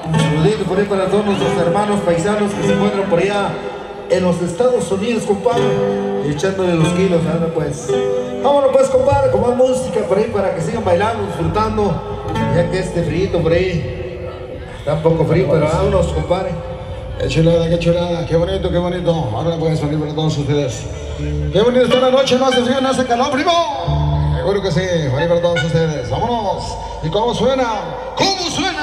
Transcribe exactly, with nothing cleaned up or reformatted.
Un saludito por ahí para todos nuestros hermanos paisanos que se encuentran por allá en los Estados Unidos, compadre, echándole los kilos, anda pues. Vámonos pues, compadre, con más música por ahí para que sigan bailando, disfrutando, ya que este frío por ahí está un poco frío, pero vámonos, compadre. Qué chulada, qué chulada, qué bonito, qué bonito. Ahora puedes salir para todos ustedes. Qué bonito está la noche, no hace frío, no hace calor, primo. Seguro que sí, para todos ustedes. Vámonos. ¿Y cómo suena? ¿Cómo suena?